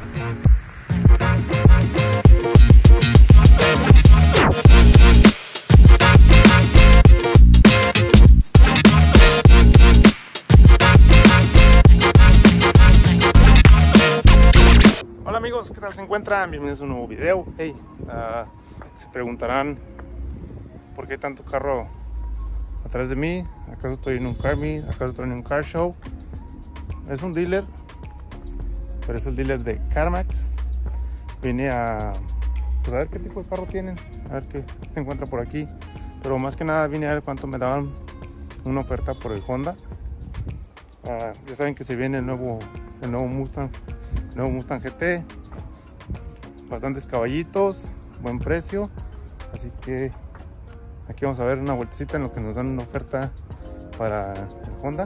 Hola amigos, ¿qué tal se encuentran? Bienvenidos a un nuevo video. Hey, se preguntarán por qué hay tanto carro atrás de mí. ¿Acaso estoy en un car meet? ¿Acaso estoy en un car show? Es un dealer, pero es el dealer de CarMax. Vine a ver qué tipo de carro tienen, a ver qué se encuentra por aquí. Pero más que nada vine a ver cuánto me daban una oferta por el Honda. Ya saben que se viene el nuevo Mustang. Nuevo Mustang GT, bastantes caballitos, buen precio, así que aquí vamos a ver una vueltecita en lo que nos dan una oferta para el Honda.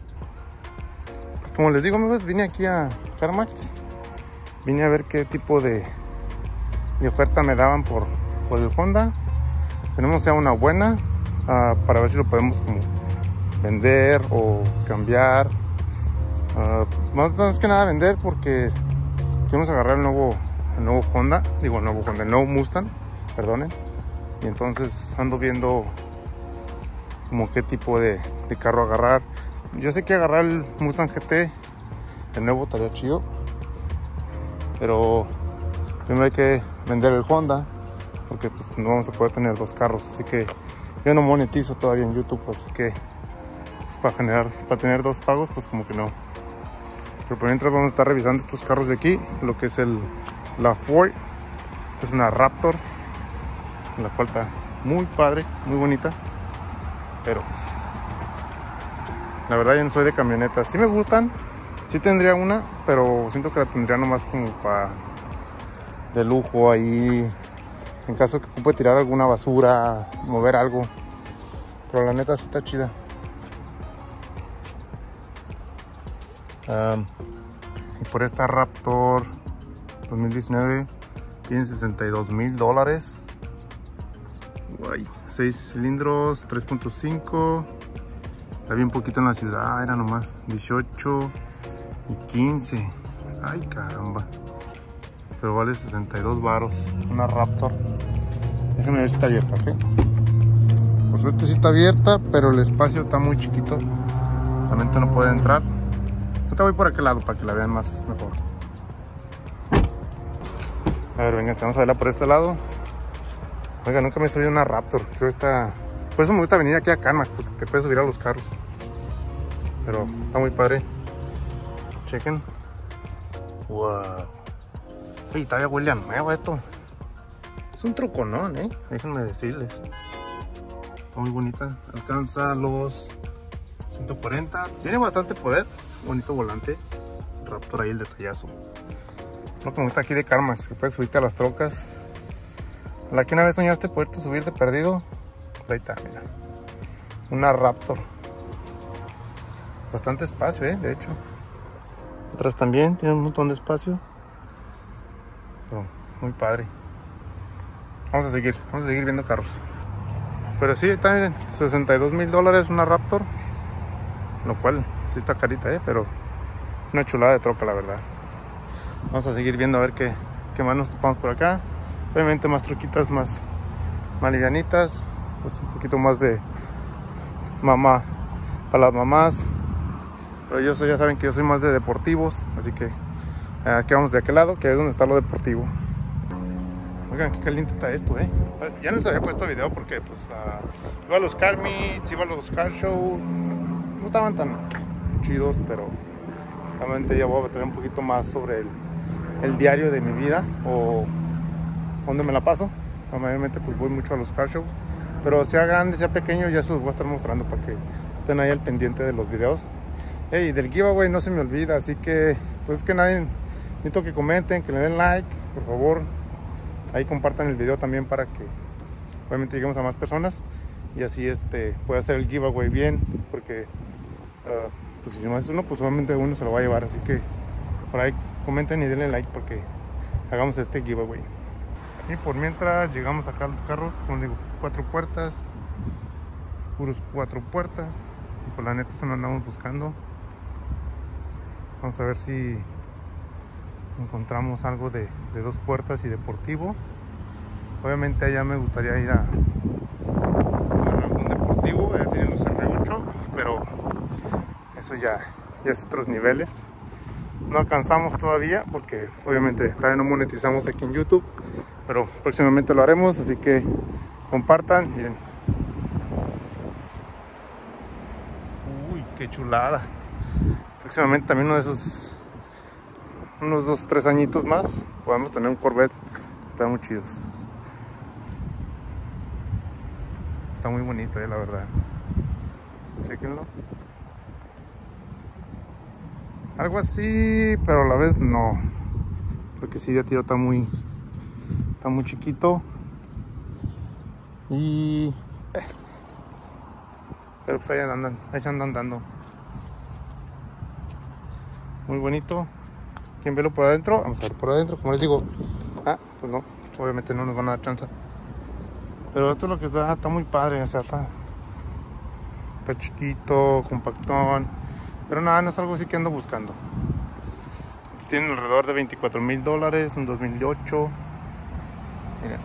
Como les digo amigos, vine aquí a CarMax, vine a ver qué tipo de oferta me daban por el Honda. Tenemos ya una buena para ver si lo podemos como vender o cambiar. Más que nada vender porque queremos agarrar el nuevo Honda, el nuevo Mustang, perdonen. Y entonces ando viendo como qué tipo de carro agarrar. Yo sé que agarrar el Mustang GT, el nuevo, estaría chido, pero primero hay que vender el Honda porque pues, no vamos a poder tener dos carros. Así que yo no monetizo todavía en YouTube, así que pues, para tener dos pagos, pues como que no. Pero por mientras vamos a estar revisando estos carros de aquí, lo que es la Ford. Esta es una Raptor, la cual está muy padre, muy bonita, pero la verdad yo no soy de camionetas. Sí me gustan, sí tendría una, pero siento que la tendría nomás como para de lujo ahí, en caso que ocupe tirar alguna basura, mover algo. Pero la neta sí está chida. Y por esta Raptor 2019 tiene $62,000. 6 cilindros, 3.5. La vi un poquito en la ciudad, era nomás 18 y 15. Ay caramba, pero vale 62 varos. Una Raptor. Déjenme ver si está abierta, ¿ok? Por suerte sí está abierta, pero el espacio está muy chiquito, la mente no puede entrar. Ahorita voy por aquel lado para que la vean más mejor. A ver, venga, vamos a verla por este lado. Oiga, nunca me he subido una Raptor. Creo que por eso me gusta venir aquí a CarMax, porque te puedes subir a los carros. Pero está muy padre. Chequen. Wow. Oye, todavía huele a nuevo esto. Es un truconón, déjenme decirles. Está muy bonita. Alcanza los 140. Tiene bastante poder. Bonito volante. Raptor ahí, el detallazo. Lo que me gusta aquí de CarMax, que puedes subirte a las trocas. La que una vez soñaste poderte subir de perdido. Ahí está, mira. Una Raptor. Bastante espacio, de hecho. Atrás también tiene un montón de espacio. Pero muy padre. Vamos a seguir viendo carros. Pero sí, está, miren, $62,000 una Raptor. Lo cual sí está carita, pero es una chulada de troca, la verdad. Vamos a seguir viendo a ver qué más nos topamos por acá. Obviamente más troquitas más livianitas, pues un poquito más de mamá para las mamás. Pero ya saben que yo soy más de deportivos, así que aquí vamos de aquel lado, que es donde está lo deportivo. Oigan, qué caliente está esto, Ya no les había puesto video porque pues iba a los car meets, iba a los car shows. No estaban tan chidos, pero realmente ya voy a tener un poquito más sobre el diario de mi vida o donde me la paso. Mayormente pues voy mucho a los car shows, pero sea grande, sea pequeño, ya se los voy a estar mostrando para que estén ahí al pendiente de los videos. Hey, del giveaway no se me olvida, así que pues es que necesito que comenten, que le den like, por favor. Ahí compartan el video también para que obviamente lleguemos a más personas y así pueda hacer el giveaway bien, porque pues si no es uno, pues obviamente uno se lo va a llevar. Así que por ahí comenten y denle like porque hagamos este giveaway. Y por mientras llegamos acá a los carros, como digo, pues 4 puertas, puros 4 puertas. Y por la neta se lo andamos buscando. Vamos a ver si encontramos algo de 2 puertas y deportivo. Obviamente allá me gustaría ir a algún deportivo. Allá tienen los R8, pero eso ya es otros niveles. No alcanzamos todavía porque obviamente todavía no monetizamos aquí en YouTube, pero próximamente lo haremos, así que compartan. Miren, uy, qué chulada. Próximamente también uno de esos, unos 2-3 añitos más, podemos tener un Corvette. Están muy chidos. Está muy bonito, la verdad. Chéquenlo. Algo así, pero a la vez no. Porque sí, ya tío está muy chiquito. Y pero pues ahí se andan dando. Muy bonito. ¿Quién verlo por adentro? Vamos a ver por adentro, como les digo. Pues no, obviamente no nos van a dar chance. Pero esto es lo que está muy padre, o sea, está chiquito, compactón. Pero nada, no es algo así que ando buscando. Tienen alrededor de $24,000, un 2008. Miren.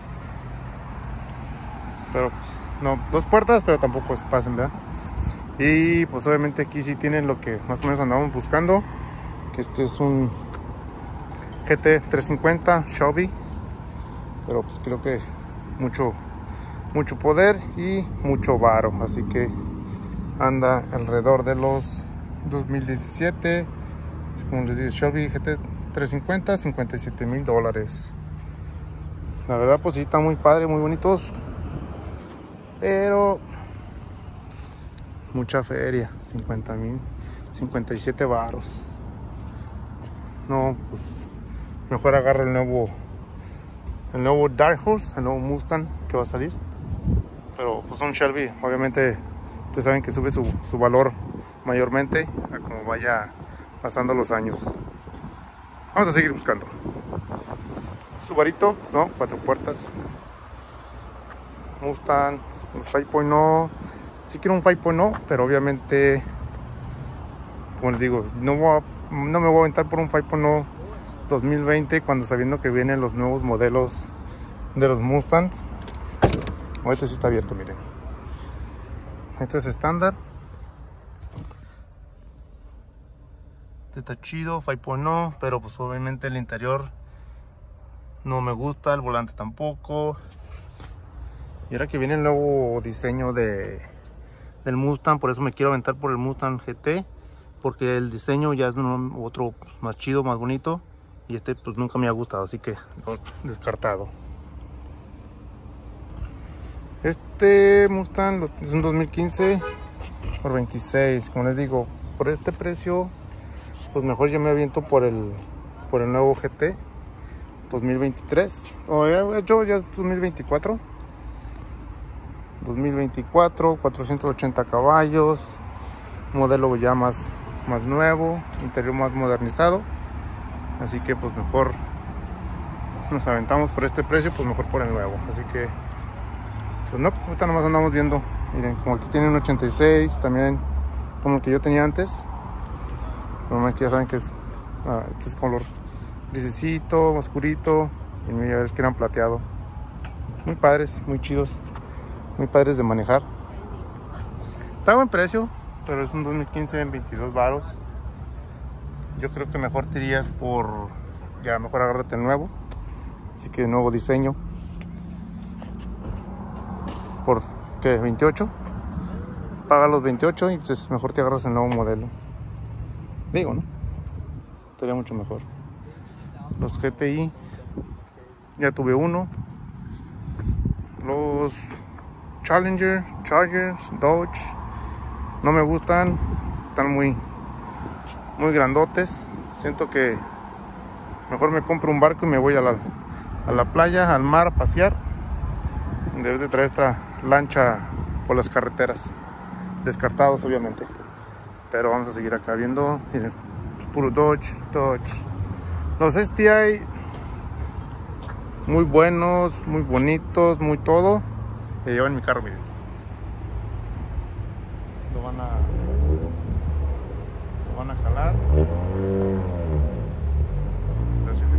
Pero pues, no, 2 puertas, pero tampoco se pasen, ¿verdad? Y pues obviamente aquí sí tienen lo que más o menos andamos buscando. Que este es un GT 350 Shelby. Pero pues creo que mucho poder y mucho varo. Así que anda alrededor de los 2017. Como les digo, Shelby GT 350, $57,000. La verdad pues sí, está muy padre, muy bonitos, pero mucha feria. 50,000, 57 varos. No, pues mejor agarro el nuevo Dark Horse, el nuevo Mustang que va a salir. Pero pues un Shelby, obviamente ustedes saben que sube su valor mayormente a como vaya pasando los años. Vamos a seguir buscando. Subarito, no, 4 puertas. Mustang, los 5.0. Sí quiero un 5.0, pero obviamente, como les digo, no me voy a aventar por un 5.0 2020 cuando sabiendo que vienen los nuevos modelos de los Mustangs. Este sí está abierto, miren. Este es estándar. Este está chido, 5.0, pero pues obviamente el interior no me gusta, el volante tampoco. Y ahora que viene el nuevo diseño del Mustang, por eso me quiero aventar por el Mustang GT, porque el diseño ya es otro más chido, más bonito, y este pues nunca me ha gustado, así que descartado. Este Mustang es un 2015 por 26, como les digo, por este precio pues mejor yo me aviento por el nuevo GT 2023, o ya es 2024, 480 caballos, modelo ya más nuevo, interior más modernizado. Así que pues mejor nos aventamos por este precio, pues mejor por el nuevo. Así que pues no, ahorita nomás andamos viendo. Miren, como aquí tiene un 86, también como el que yo tenía antes. Nomás que ya saben que este es color grisecito, oscurito, y ya ves que eran plateado. Muy padres, muy chidos, muy padres de manejar. Está a buen precio, pero es un 2015 en 22 varos. Yo creo que mejor te irías por, ya mejor agárrate el nuevo. Así que nuevo diseño. Por ¿qué? 28. Paga los 28 y entonces mejor te agarras el nuevo modelo. Digo, ¿no? Estaría mucho mejor. Los GTI, ya tuve uno. Los Chargers, Dodge, no me gustan. Están muy grandotes. Siento que mejor me compro un barco y me voy a la playa, al mar, a pasear. Debes de traer esta lancha por las carreteras. Descartados, obviamente. Pero vamos a seguir acá viendo. Miren, puro Dodge. Los STI, muy buenos, muy bonitos, muy todo. Que llevan mi carro, miren. Lo van a jalar. Gracias.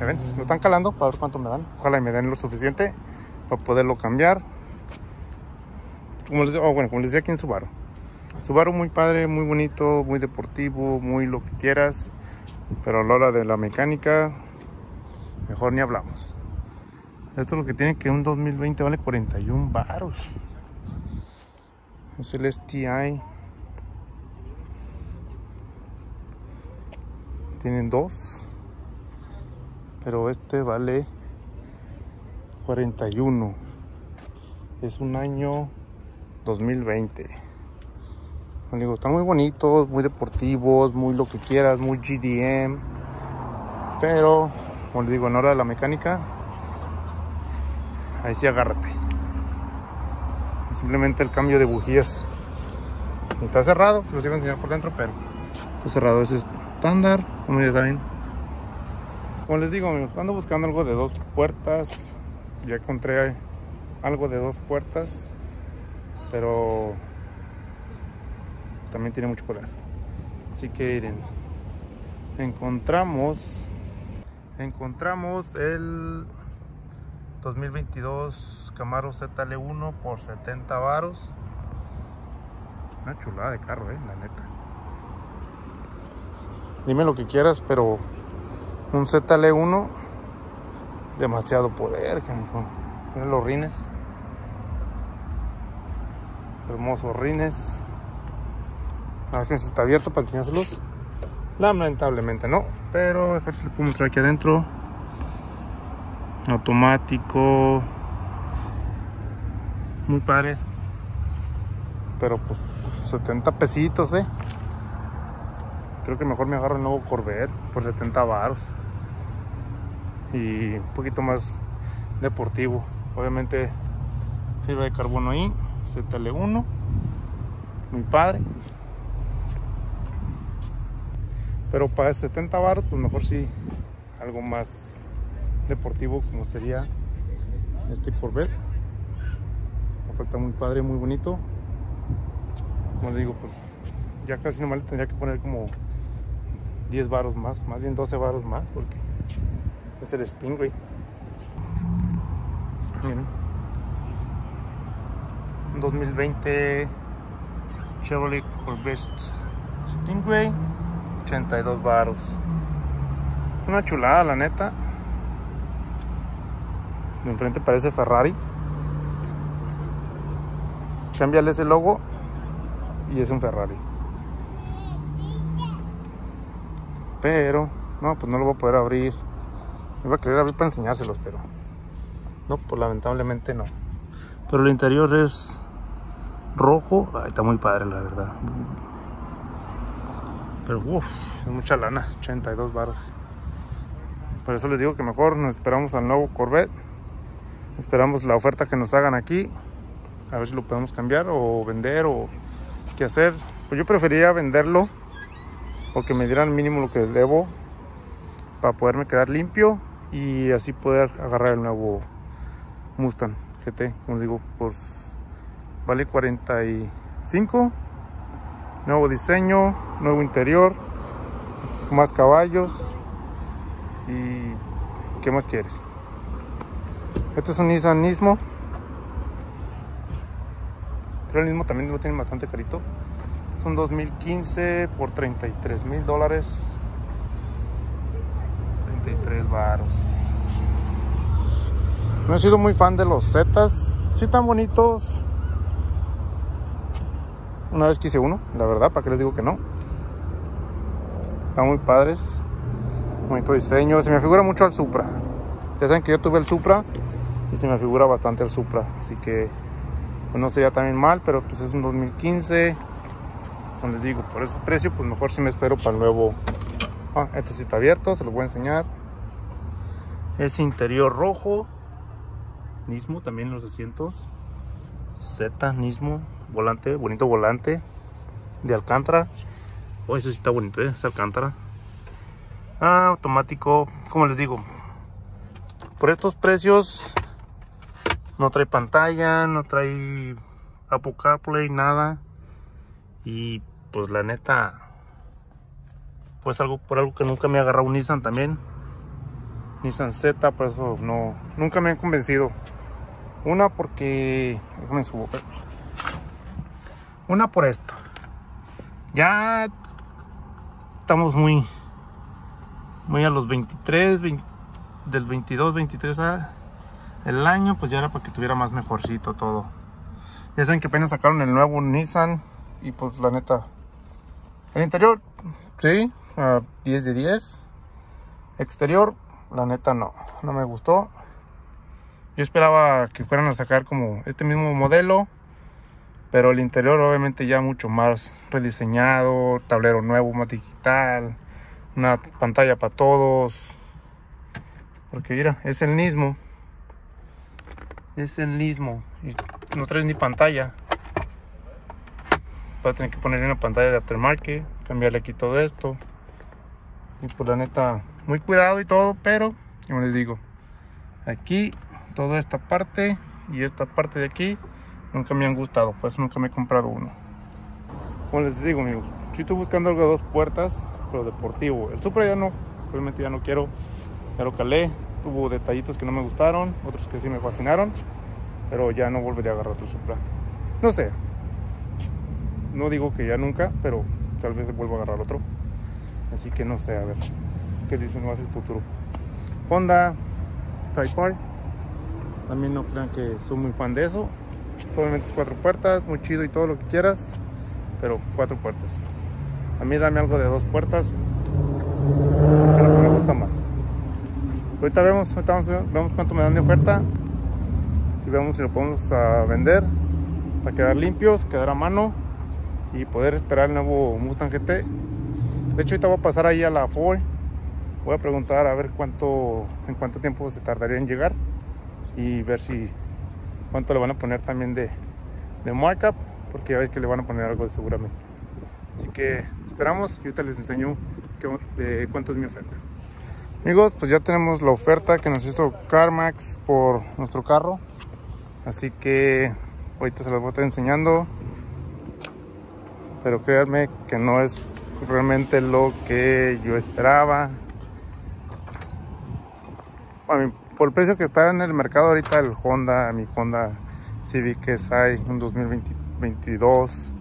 ¿Ya ven? Lo están calando para ver cuánto me dan. Ojalá y me den lo suficiente para poderlo cambiar. Como les, bueno, como les decía aquí en Subaru. Subaru muy padre, muy bonito, muy deportivo, muy lo que quieras. Pero a la hora de la mecánica, mejor ni hablamos. Esto es lo que tiene, que un 2020 vale 41 varos. Es el STI. Tienen dos, pero este vale 41. Es un año 2020. Como digo, están muy bonitos, muy deportivos, muy lo que quieras, muy GDM. Pero, como les digo, en hora de la mecánica, ahí sí agárrate. Simplemente el cambio de bujías. Está cerrado, se los iba a enseñar por dentro, pero está cerrado. Es estándar, como ya saben. Como les digo, amigos, ando buscando algo de 2 puertas. Ya encontré algo de 2 puertas, pero también tiene mucho poder. Así que miren, encontramos el 2022 Camaro ZL1 por 70 varos. Una chulada de carro, la neta. Dime lo que quieras, pero un ZL1, demasiado poder, canijo. Miren los rines. Hermosos rines. A ver si está abierto para enseñárselos. Lamentablemente no, pero a ver si le puedo mostrar aquí adentro. Automático. Muy padre. Pero pues 70 pesitos, Creo que mejor me agarro el nuevo Corvette por 70 varos. Y un poquito más deportivo. Obviamente fibra de carbono ahí. ZL1. Muy padre. Pero para 70 varos, pues mejor sí algo más deportivo, como sería este Corvette. Está muy padre, muy bonito. Como les digo, pues ya casi nomás le tendría que poner como 10 varos más bien 12 varos más, porque es el Stingray. Miren, 2020 Chevrolet Corvette Stingray, 82 varos. Es una chulada, la neta. De enfrente parece Ferrari. Cámbiale ese logo y es un Ferrari. Pero no, pues no lo voy a poder abrir. Me iba a querer abrir para enseñárselos, pero no, pues lamentablemente no. Pero el interior es rojo. Ay, está muy padre, la verdad. Pero uff, es mucha lana, 82 varos. Por eso les digo que mejor nos esperamos al nuevo Corvette. Esperamos la oferta que nos hagan aquí, a ver si lo podemos cambiar o vender o qué hacer. Pues yo preferiría venderlo, o que me dieran mínimo lo que debo, para poderme quedar limpio y así poder agarrar el nuevo Mustang GT. Como les digo, pues vale 45. Nuevo diseño, nuevo interior, más caballos. Y ¿qué más quieres? Este es un Nissan Nismo. Creo el Nismo también lo tienen bastante carito. Es un 2015 por $33,000. 33 varos. No he sido muy fan de los Zetas. Sí están bonitos. Una vez quise uno, la verdad, ¿para qué les digo que no? Están muy padres. Bonito diseño. Se me figura mucho al Supra. Ya saben que yo tuve el Supra y se me figura bastante al Supra. Así que pues no sería también mal, pero pues es un 2015. Como les digo, por ese precio, pues mejor si me espero para el nuevo. Este sí está abierto, se los voy a enseñar. Es interior rojo. Nismo también los asientos. Z Nismo. Volante, bonito volante de Alcántara. Ese sí está bonito, es Alcántara. Automático, como les digo, por estos precios no trae pantalla, no trae Apple CarPlay, nada. Y pues la neta, pues por algo que nunca me ha agarrado un Nissan también. Nissan Z, por eso nunca me han convencido. Una porque, déjame subo. Una por esto. Ya estamos muy a los 23, del 22, 23 el año, pues ya era para que tuviera más mejorcito todo. Ya saben que apenas sacaron el nuevo Nissan y pues la neta, el interior, sí, 10 de 10. Exterior, la neta no me gustó. Yo esperaba que fueran a sacar como este mismo modelo, pero el interior obviamente ya mucho más rediseñado, tablero nuevo, más digital, una pantalla para todos. Porque mira, es el Nismo. Es el Nismo. Y no traes ni pantalla. Voy a tener que ponerle una pantalla de aftermarket, cambiarle aquí todo esto. Y pues la neta, muy cuidado y todo, pero como les digo, aquí toda esta parte y esta parte de aquí nunca me han gustado, pues nunca me he comprado uno. Como les digo, amigos, si estoy buscando algo de 2 puertas, pero deportivo. El Supra ya no, obviamente ya no quiero, ya lo calé. Tuvo detallitos que no me gustaron, otros que sí me fascinaron, pero ya no volvería a agarrar otro Supra. No sé, no digo que ya nunca, pero tal vez vuelva a agarrar otro. Así que no sé, a ver qué dicen más el futuro. Honda Type R, también no crean que soy muy fan de eso. Probablemente es 4 puertas, muy chido y todo lo que quieras, pero 4 puertas. A mí dame algo de 2 puertas, porque lo que me gusta más. Ahorita vemos cuánto me dan de oferta. Si vemos si lo podemos vender para quedar limpios, quedar a mano y poder esperar el nuevo Mustang GT. De hecho, ahorita voy a pasar ahí a la Ford. Voy a preguntar a ver en cuánto tiempo se tardaría en llegar y ver cuánto le van a poner también de markup, porque ya ves que le van a poner algo seguramente. Así que esperamos y ahorita les enseño de cuánto es mi oferta. Amigos, pues ya tenemos la oferta que nos hizo CarMax por nuestro carro. Así que ahorita se las voy a estar enseñando. Pero créanme que no es realmente lo que yo esperaba. Por el precio que está en el mercado ahorita el Honda, mi Honda Civic SI, un 2022.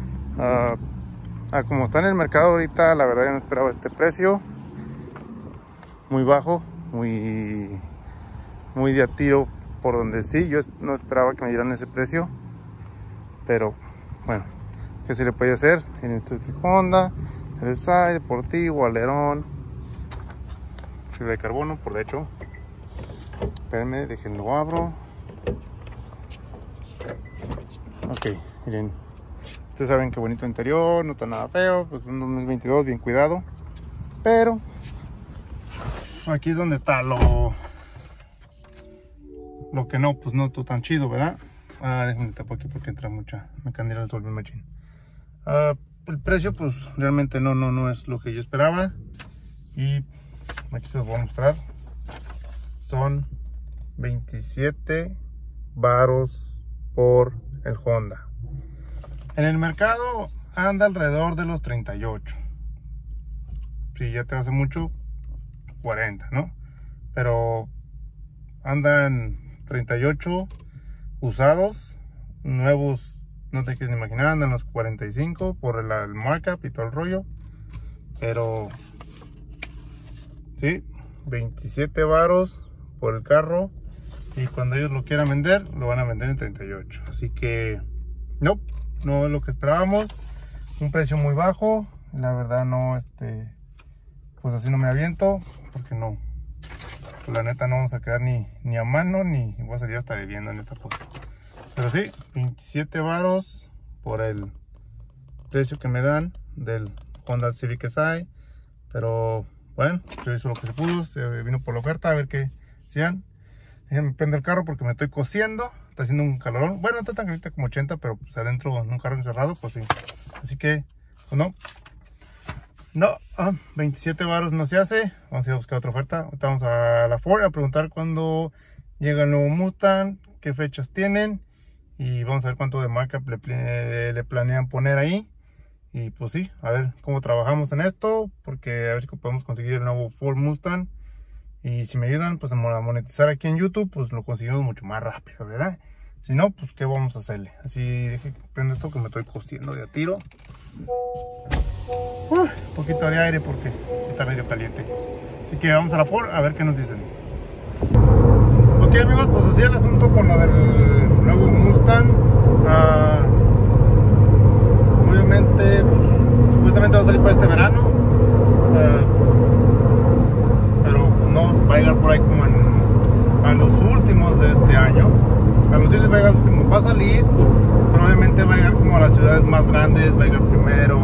Como está en el mercado ahorita, la verdad yo no esperaba este precio. Muy bajo, muy de a tiro por donde sí. Yo no esperaba que me dieran ese precio, pero bueno, ¿qué se le puede hacer? En este Honda CSI, deportivo, alerón, fibra de carbono, por de hecho. Espérenme, déjenlo abro. Ok, miren, ustedes saben qué bonito interior, no está nada feo, pues un 2022 bien cuidado, pero aquí es donde está lo que no, pues no todo tan chido, ¿verdad? Déjenme tapar aquí porque entra mucha candela del sol, bien machín. El precio pues realmente no es lo que yo esperaba. Y aquí se los voy a mostrar. Son 27 varos por el Honda. En el mercado anda alrededor de los 38. Si ya te hace mucho, 40, ¿no? Pero andan 38 usados. Nuevos, no te quieres imaginar, andan los 45 por el markup y todo el rollo. Pero sí, 27 varos por el carro. Y cuando ellos lo quieran vender, lo van a vender en 38. Así que no es lo que esperábamos. Un precio muy bajo. La verdad no, pues así no me aviento, porque no, pues la neta no vamos a quedar ni a mano, ni voy a salir hasta debiendo en esta cosa. Pero sí, 27 varos por el precio que me dan del Honda Civic SI. Pero bueno, yo hice lo que se pudo, se vino por la oferta, a ver qué sean. Déjenme prender el carro porque me estoy cociendo, está haciendo un calorón. Bueno, no está tan caliente como 80, pero pues adentro en un carro encerrado, pues sí. Así que, pues no, 27 varos no se hace. Vamos a ir a buscar otra oferta. Ahorita vamos a la Ford a preguntar cuándo llega el nuevo Mustang, qué fechas tienen, y vamos a ver cuánto de markup le planean poner ahí. Y pues sí, a ver cómo trabajamos en esto, porque a ver si podemos conseguir el nuevo Ford Mustang Y si me ayudan pues a monetizar aquí en YouTube, pues lo conseguimos mucho más rápido, ¿verdad? Si no, pues qué vamos a hacerle. Así, deje que prenda esto que me estoy cociendo de a tiro. Un poquito de aire porque sí está medio caliente. Así que vamos a la Ford a ver qué nos dicen. Ok amigos, pues así el asunto con lo del nuevo Mustang. Obviamente, pues, supuestamente va a salir para este verano. Pero no, va a llegar por ahí como a los últimos de este año. A los días va a llegar, va a salir, pero obviamente va a llegar como a las ciudades más grandes, va a llegar primero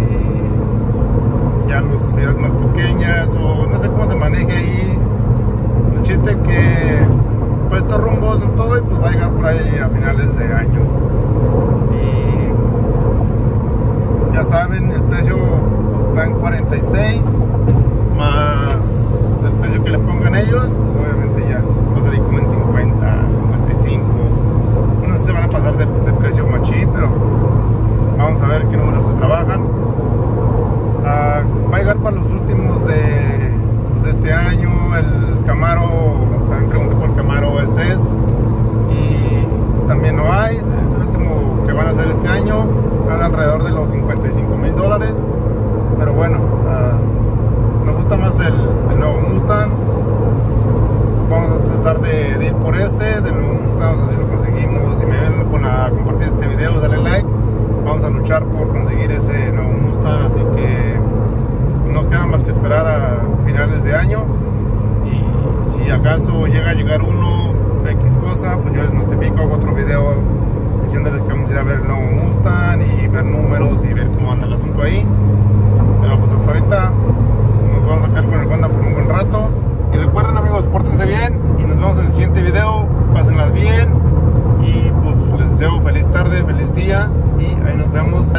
y ya a las ciudades más pequeñas, o no sé cómo se maneje ahí. El chiste que pues estos rumbos en todo y pues va a llegar por ahí a finales de año. Y ya saben, el precio pues, está en 46 más el precio que le pongan ellos, pues obviamente ya va a salir como en 50, 55. No sé si se van a pasar de precio machín, pero vamos a ver qué números se trabajan. Va a llegar para los últimos de este año. El Camaro, también pregunté por el Camaro SS y también no hay. Es el último que van a hacer este año, van alrededor de los $55,000. Pero bueno, me gusta más el nuevo Mustang. Vamos a tratar de ir por ese, del nuevo Mustang, así lo conseguimos. Si me ven a compartir este video, dale like. Vamos a luchar por conseguir ese nuevo Mustang, así que no queda más que esperar a finales de año. Y si acaso llega a llegar uno X cosa, pues yo les notifico, hago otro video diciéndoles que vamos a ir a ver el nuevo Mustang y ver números y ver cómo anda el asunto ahí. Pero pues hasta ahorita nos vamos a quedar con el Honda por un buen rato. Y recuerden amigos, pórtense bien y nos vemos en el siguiente video. Pásenlas bien y pues les deseo feliz tarde, feliz día y ahí nos vemos.